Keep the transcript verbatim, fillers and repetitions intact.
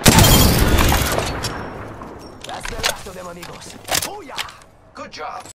That's the last of them, amigos. Booyah! Good job.